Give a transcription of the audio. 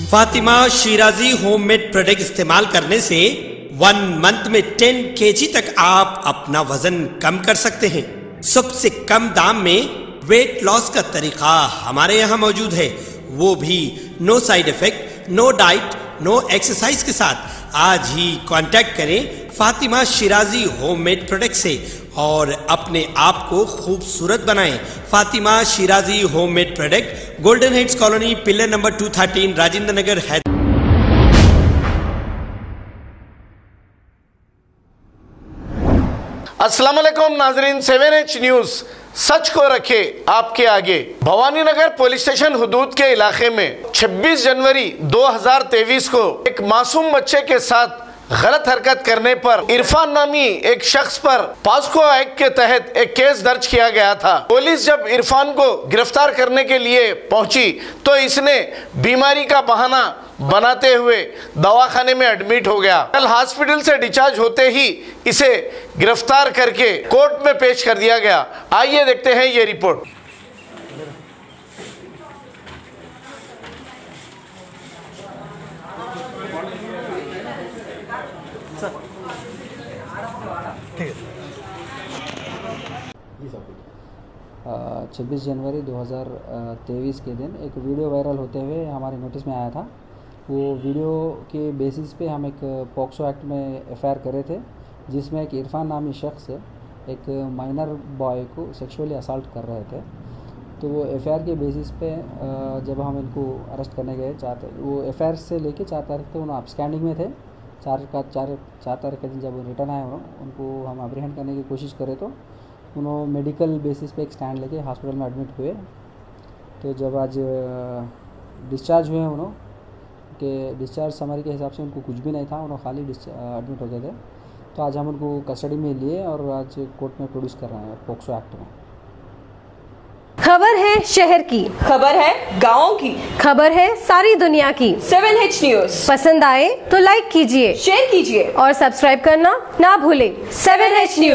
Fatima Shirazi homemade product इस्तेमाल करने से 1 मंथ में 10 kg तक आप अपना वजन कम कर सकते हैं। सबसे कम दाम में वेट लॉस का तरीका हमारे यहाँ मौजूद है, वो भी no side effect, no diet, no exercise के साथ। आज ही कांटेक्ट करें फातिमा शिराजी होममेड प्रोडक्ट से और अपने आप को खूबसूरत बनाएं। Fatima Shirazi homemade product, golden heads colony, pillar number 213, Rajendra Nagar, Hyderabad. अस्सलाम वालेकुम नाजरीन, 7H न्यूज सच को रखे आपके आगे। भवानीनगर पुलिस स्टेशन हुदूद के इलाके में 26 जनवरी 2023 को एक मासूम बच्चे के साथ गलत हरकत करने पर इरफान नामी एक शख्स पर पॉस्को एक्ट के तहत एक केस दर्ज किया गया था। पुलिस जब इरफान को गिरफ्तार करने के लिए पहुंची तो इसने बीमारी का बहाना बनाते हुए दवाखाने में एडमिट हो गया। कल हॉस्पिटल से डिस्चार्ज होते ही इसे गिरफ्तार करके कोर्ट में पेश कर दिया गया। आइए देखते हैं ये रिपोर्ट। ठीक है। 26 जनवरी 2023 के दिन एक वीडियो वायरल होते हुए हमारे नोटिस में आया था। वो वीडियो के बेसिस पे हम एक पॉक्सो एक्ट में एफआईआर करे थे, जिसमें एक इरफान नामी शख्स एक माइनर बॉय को सेक्सुअली असल्ट कर रहे थे। तो वो एफआईआर के बेसिस पे जब हम इनको अरेस्ट करने गए, वो एफआईआर से लेके 4 तारीख तक उन्होंने अपस्टैंडिंग में थे। 4 तारीख के दिन जब रिटर्न आए उनको हम अप्रीहेंड करने की कोशिश करें तो उन्होंने मेडिकल बेसिस पे एक स्टैंड लेके हॉस्पिटल में एडमिट हुए। तो जब आज डिस्चार्ज हुए उन्होंने के डिस्चार्ज समरी के हिसाब से उनको कुछ भी नहीं था, उन्होंने खाली एडमिट हो गए थे। तो आज हम उनको कस्टडी में लिए और आज कोर्ट में प्रोड्यूस कर रहे हैं पॉक्सो एक्ट में। खबर है शहर की, खबर है गाँव की, खबर है सारी दुनिया की। 7H न्यूज पसंद आए तो लाइक कीजिए, शेयर कीजिए और सब्सक्राइब करना ना भूलें। 7H news.